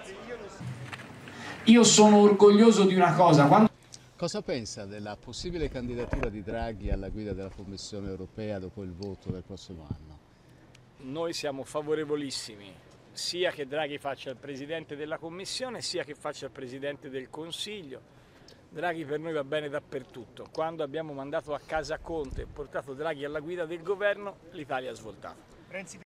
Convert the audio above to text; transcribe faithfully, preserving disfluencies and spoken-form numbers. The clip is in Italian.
Io sono orgoglioso di una cosa. Quando... Cosa pensa della possibile candidatura di Draghi alla guida della Commissione europea dopo il voto del prossimo anno? Noi siamo favorevolissimi, sia che Draghi faccia il Presidente della Commissione, sia che faccia il Presidente del Consiglio. Draghi per noi va bene dappertutto. Quando abbiamo mandato a casa Conte e portato Draghi alla guida del governo, l'Italia ha svoltato.